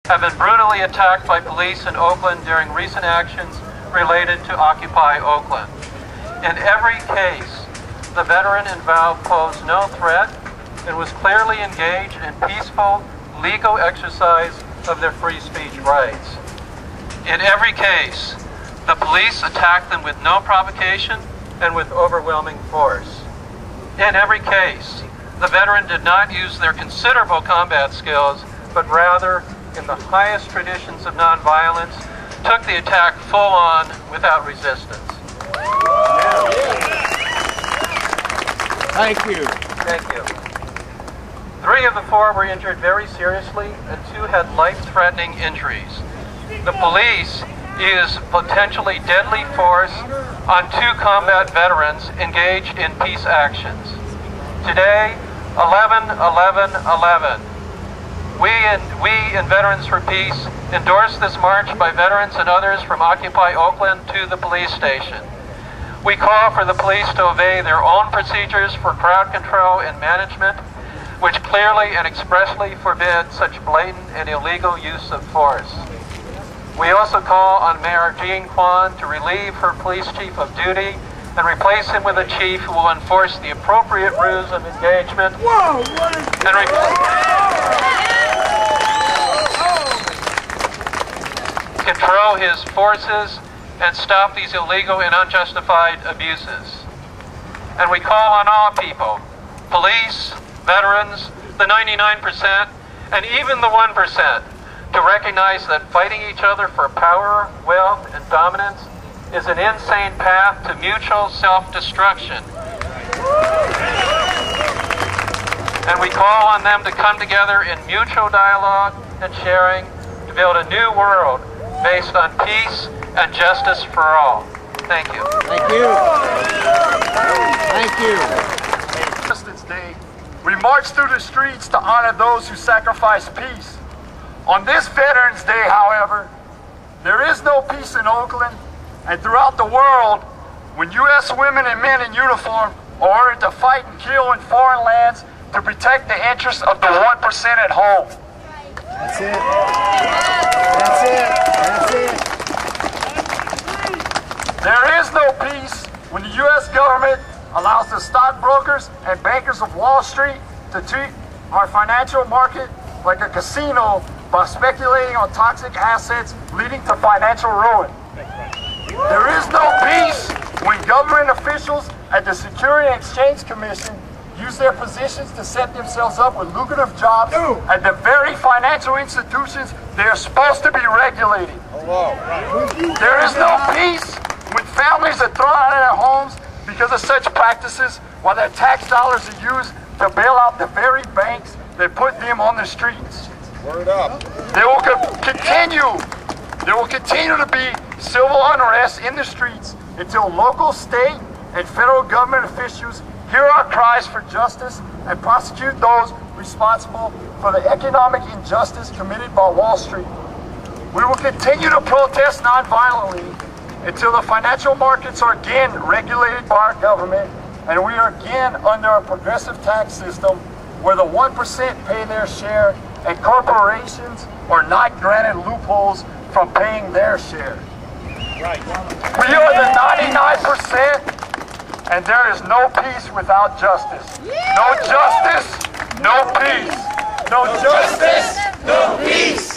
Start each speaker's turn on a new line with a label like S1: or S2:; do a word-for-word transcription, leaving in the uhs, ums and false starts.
S1: have been brutally attacked by police in Oakland during recent actions related to Occupy Oakland. In every case, the veteran involved posed no threat and was clearly engaged in peaceful, legal exercise of their free speech rights. In every case, the police attacked them with no provocation and with overwhelming force. In every case, the veteran did not use their considerable combat skills, but rather, in the highest traditions of nonviolence, took the attack full on without resistance.
S2: Thank you.
S1: Thank you. Three of the four were injured very seriously, and two had life-threatening injuries. The police used potentially deadly force on two combat veterans engaged in peace actions. Today, eleven eleven eleven. We in, we in Veterans for Peace endorse this march by veterans and others from Occupy Oakland to the police station. We call for the police to obey their own procedures for crowd control and management, which clearly and expressly forbid such blatant and illegal use of force. We also call on Mayor Jean Quan to relieve her police chief of duty and replace him with a chief who will enforce the appropriate rules of engagement
S2: Whoa, what is
S1: and replace control his forces and stop these illegal and unjustified abuses. And we call on all people, police, veterans, the ninety-nine percent, and even the one percent, to recognize that fighting each other for power, wealth, and dominance is an insane path to mutual self-destruction. And we call on them to come together in mutual dialogue and sharing to build a new world based on peace and justice for all. Thank you.
S2: Thank you. Thank you.
S3: Justice Day, we march through the streets to honor those who sacrifice peace. On this Veterans Day, however, there is no peace in Oakland and throughout the world when U S women and men in uniform are ordered to fight and kill in foreign lands to protect the interests of the one percent at home.
S2: That's it. That's it. That's it.
S3: There is no peace when the U S government allows the stockbrokers and bankers of Wall Street to treat our financial market like a casino by speculating on toxic assets leading to financial ruin. There is no peace when government officials at the Security and Exchange Commission use their positions to set themselves up with lucrative jobs at the very financial institutions they are supposed to be regulating. There is no peace when families are thrown out of their homes because of such practices, while their tax dollars are used to bail out the very banks that put them on the streets.
S2: Word up.
S3: There will co continue, there will continue to be civil unrest in the streets until local, state, and federal government officials hear our cries for justice and prosecute those responsible for the economic injustice committed by Wall Street. We will continue to protest nonviolently until the financial markets are again regulated by our government and we are again under a progressive tax system where the one percent pay their share and corporations are not granted loopholes from paying their share.
S2: Right.
S3: We are the ninety-nine percent, and there is no peace without justice. No justice, no peace. No justice, no peace.